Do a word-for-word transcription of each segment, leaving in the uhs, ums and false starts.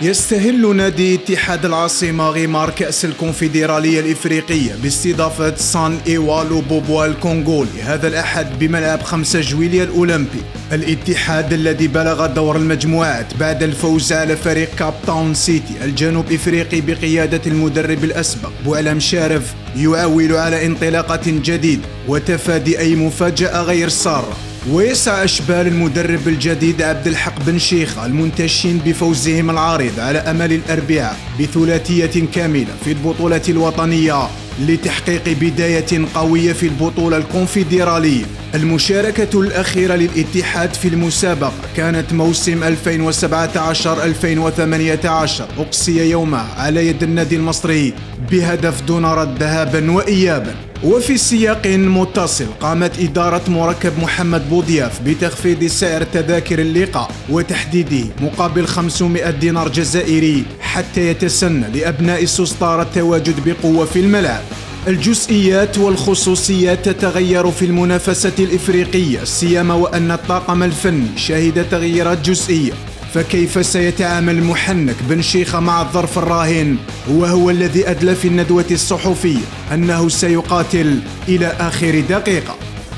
يستهل نادي اتحاد العاصمة غمار كأس الكونفدرالية الإفريقية باستضافة سان إيوالو بوبوا الكونغولي هذا الأحد بملعب خمسة جويلية الأولمبي. الاتحاد الذي بلغ دور المجموعات بعد الفوز على فريق كاب تاون سيتي الجنوب إفريقي بقيادة المدرب الأسبق بوعلام شارف يعول على انطلاقة جديدة وتفادي أي مفاجأة غير سارة. ويسعى أشبال المدرب الجديد عبد الحق بن شيخة المنتشين بفوزهم العريض على أمل الأربعاء بثلاثية كاملة في البطولة الوطنية لتحقيق بداية قوية في البطولة الكونفدرالية. المشاركة الأخيرة للاتحاد في المسابقة كانت موسم ألفين وسبعة عشر ألفين وثمانية عشر أقصي يومها على يد النادي المصري بهدف دون رد ذهابا وإيابا. وفي سياق متصل قامت إدارة مركب محمد بوضياف بتخفيض سعر تذاكر اللقاء وتحديده مقابل خمسمائة دينار جزائري حتى يتسنى لأبناء السوسطار التواجد بقوة في الملعب. الجزئيات والخصوصيات تتغير في المنافسة الإفريقية سيما وأن الطاقم الفني شهد تغييرات جزئية، فكيف سيتعامل المحنك بن شيخة مع الظرف الراهن وهو الذي أدلى في الندوة الصحفية أنه سيقاتل إلى آخر دقيقة؟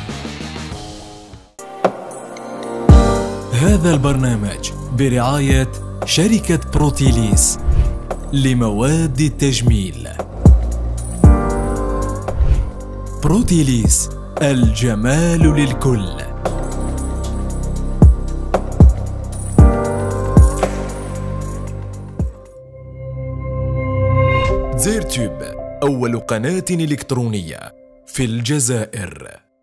هذا البرنامج برعاية شركة بروتيليس لمواد التجميل. بروتيليس الجمال للكل. زيرتوب أول قناة إلكترونية في الجزائر.